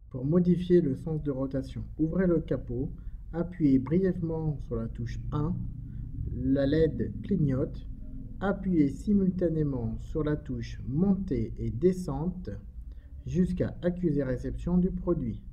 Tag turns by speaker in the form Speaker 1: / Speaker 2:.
Speaker 1: Pour modifier le sens de rotation, ouvrez le capot, appuyez brièvement sur la touche 1, la LED clignote, appuyez simultanément sur la touche montée et descente jusqu'à accuser réception du produit.